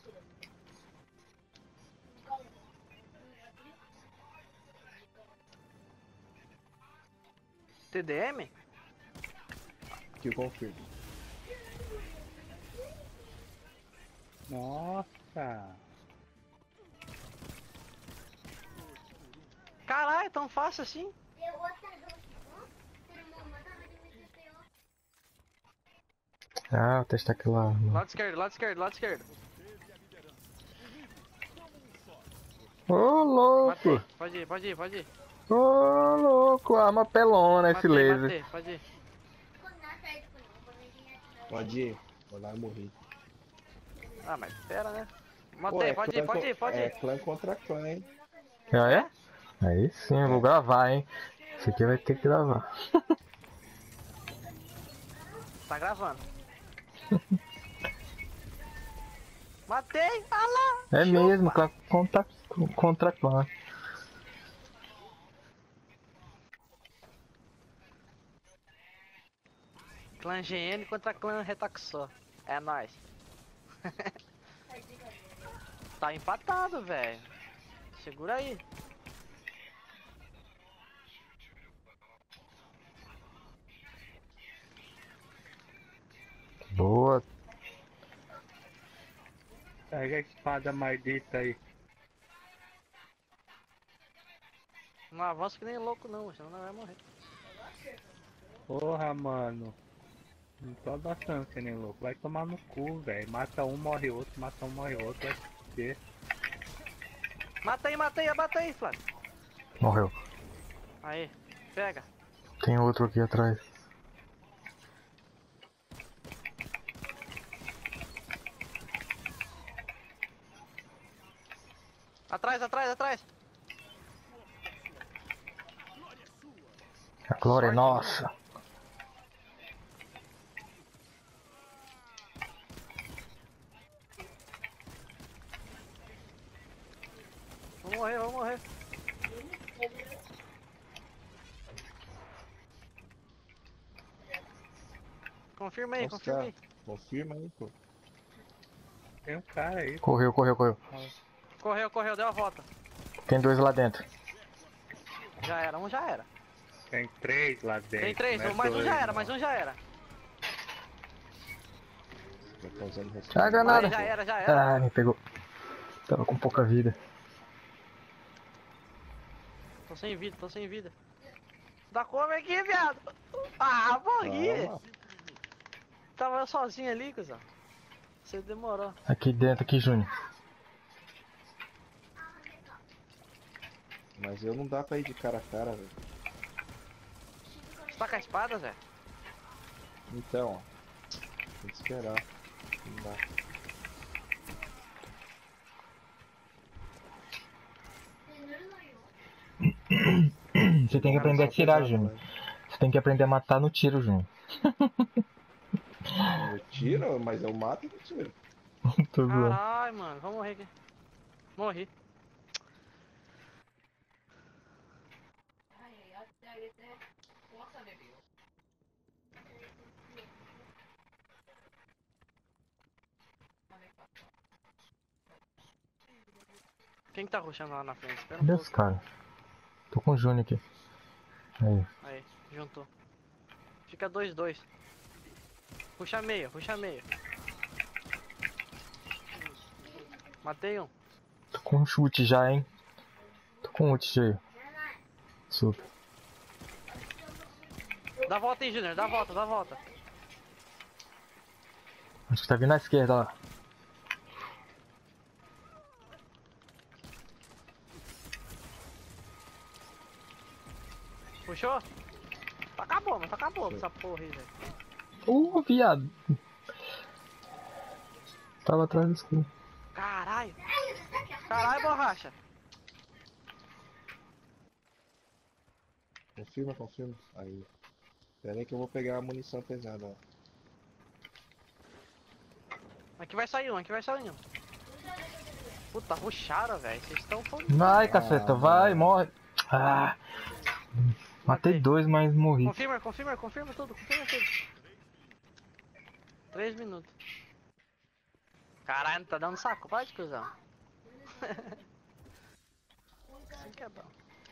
TDM? Que eu confirmo. Nossa. Caralho, é tão fácil assim? Ah, vou testar aquela arma. Lado esquerdo, lado esquerdo, lado esquerdo. Ô, louco! Matei. Pode ir, pode ir, pode ir. Ô, louco! Arma pelona esse Matei, laser. matei, pode ir. Pode ir. Vou lá e morri. Ah, mas espera, né? Pô, Matei, é pode ir, pode ir, pode É ir. clã contra clã, hein? Ah, é? Aí sim, eu vou gravar, hein? Isso aqui vai ter que gravar. Tá gravando. Matei, ah lá. É chupa. mesmo, clã contra clã. Clã GN contra clã Retaxó. É nóis. Tá empatado, velho. Segura aí. Boa. Pega a espada maldita aí. Não avança que nem louco não, senão não vai morrer. Porra, mano. Não tô abaixando que nem louco. Vai tomar no cu, velho. Mata um, morre outro. Mata um, morre outro. Vai se fuder. Matei, matei, abata aí, Flávio. Morreu. Aí, pega. Tem outro aqui atrás. Atrás, atrás, atrás. A glória é nossa. Vou morrer, vou morrer. Confirma aí, Nossa, confirma aí. confirma aí, pô. Tem um cara aí. Correu, correu, correu. Correu, correu, deu a volta. Tem dois lá dentro. Já era, um já era. Tem três lá dentro. Tem três, não é mais um dois, já era, não. mais um já era. Tô causando Ah, resposta. granada. Já era, já era. Ah, me pegou. Tava com pouca vida. Tô sem vida, tô sem vida. Dá come aqui, viado. Ah, morri. Calma. Tava eu sozinho ali, cuzão. Você demorou. Aqui dentro, aqui, Júnior. Mas eu não dá pra ir de cara a cara, velho. Você tá com a espada, Zé? Então, ó. Tem que esperar. Não dá. Você tem que aprender a tirar, Júnior. Você tem que aprender a matar no tiro, Júnior. Eu tiro, mas eu mato e não tiro. Tô zoando. Caralho, mano, vou morrer aqui. Morri. Quem que tá rushando lá na frente? Espera um Cadê os pouco. caras? Tô com o Júnior aqui. Aí. Aí, juntou. Fica 2-2. Puxa meio, puxa meio. Matei um. Tô com um chute já, hein? Tô com um ult cheio. Super. Dá a volta aí, Junior, dá a volta, dá a volta. Acho que tá vindo à esquerda lá. Puxou? Acabou, mas acabou essa porra aí, velho. Viado. Tava atrás do escuro. Caralho. Caralho, borracha. Confirma, confirma. Aí. Pera aí que eu vou pegar a munição pesada, ó. Aqui vai sair um, aqui vai sair um. Puta, ruxaram, velho. Vocês estão foda. Vai, caceta, vai, morre. Ah. Matei dois, mas morri. Confirma, confirma, confirma tudo, confirma tudo. 3 minutos. Caralho, não tá dando saco, pode, cuzão. Assim que é bom.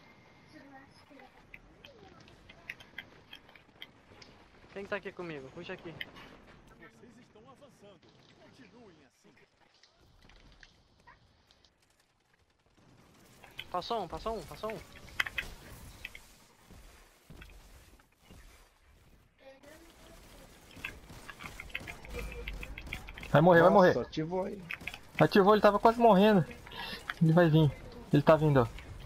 Quem que tá aqui comigo? Puxa aqui. Vocês estão avançando. Continuem assim. Passou um, passou um, passou um. Vai morrer, vai morrer. Nossa, ativou aí. Ativou, ele tava quase morrendo. Ele vai vir. Ele tá vindo, ó.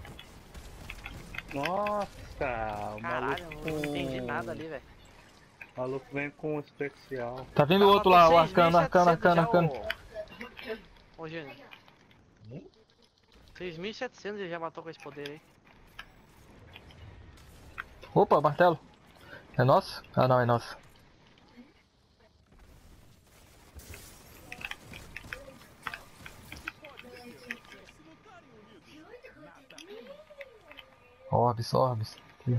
Nossa, o Caralho, maluco. eu não entendi nada ali, velho. O maluco vem com um especial. Tá vindo o outro lá, o arcano, arcano, arcano, arcano. Ô, Júnior. Hum? 6.700 ele já matou com esse poder aí. Opa, martelo. É nosso? Ah, não, é nosso. Orbes, orbes. Aqui.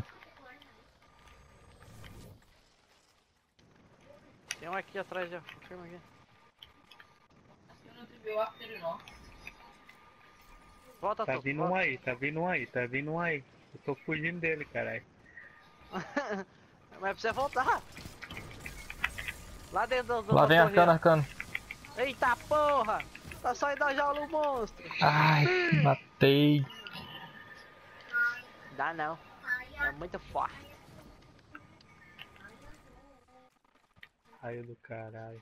Tem um aqui atrás já, confirma aqui. Volta, Tá tu, vindo volta. um aí, tá vindo um aí, tá vindo um aí. Eu tô fugindo dele, caralho. Mas precisa voltar. Lá dentro do Lá vem da arcano, torre, arcano. ó. Eita porra! Tá saindo da jaula o monstro. Ai, matei. Dá não. É muito forte. Raio do caralho.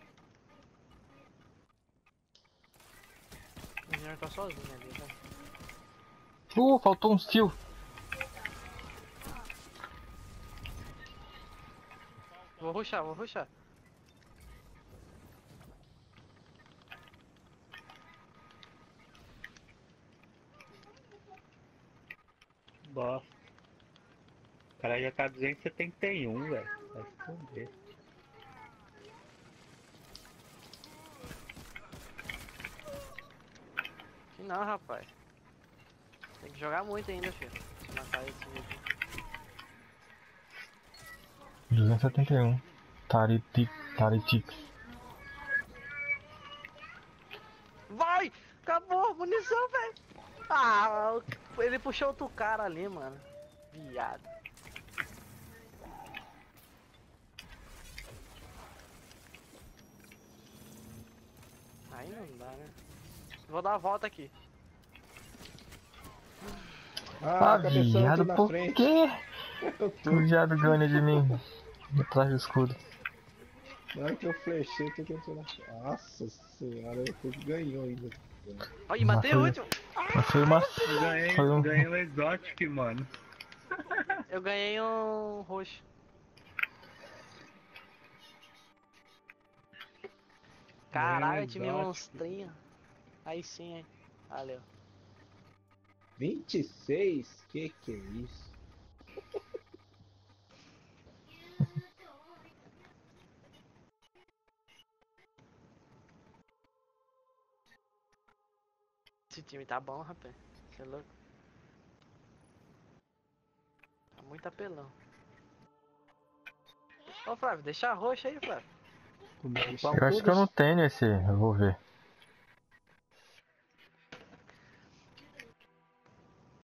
O engenheiro tá sozinho ali, né? Faltou uns fios. Vou rushar, vou rushar. Bosta. O cara já tá 271, velho. Vai se fuder. Que não, rapaz. Tem que jogar muito ainda, filho. Se matar esse vídeo. 271. Taritic. Vai! Acabou a munição, velho! Ah, ele puxou outro cara ali, mano. Viado. Aí não dá, né? Vou dar a volta aqui. Ah, cabeção viado, aqui na por frente. quê? Eu tô. O viado ganha de mim. Atrás do escudo. Na hora que eu flechei, tu tentou na. Nossa senhora, tu ganhou ainda. Ai, matei o último! Mas foi uma. Ganhei, Foi um. ganhei um exotic, mano. Eu ganhei um roxo. Caralho, time exótico. monstrinho. Aí sim, hein. Valeu. 26? Que é isso? Esse time tá bom, rapaz. Você é louco. Tá muito apelão. Ô Flávio, deixa a roxa aí, Flávio. Comigo Eu acho que eu não tenho esse. Eu vou ver.